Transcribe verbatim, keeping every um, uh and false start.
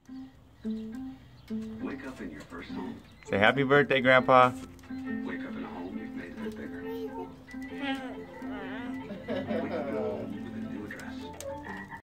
Wake up in your first home. Say happy birthday, Grandpa. Wake up in a home you've made a bit bigger.